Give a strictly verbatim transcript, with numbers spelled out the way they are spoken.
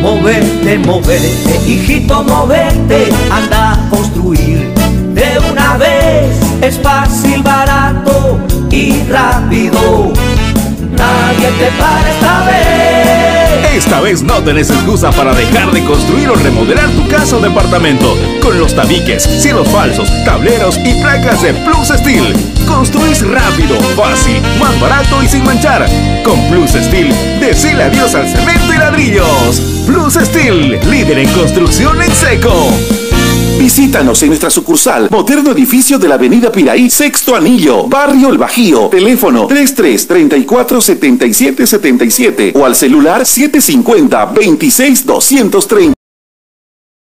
Movete, movete, hijito, movete, anda a construir de una vez. Es fácil, barato y rápido. Nadie te para esta vez. Esta vez no tenés excusa para dejar de construir o remodelar tu casa o departamento. Con los tabiques, cielos falsos, tableros y placas de Plus Steel. Construís rápido, fácil, más barato y sin manchar. Con Plus Steel, decile adiós al cemento y ladrillos. Plus Steel, líder en construcción en seco. Visítanos en nuestra sucursal, moderno edificio de la avenida Piraí, Sexto Anillo, Barrio El Bajío. Teléfono tres tres, treinta y cuatro, setenta y siete setenta y siete o al celular siete cincuenta, veintiséis doscientos treinta.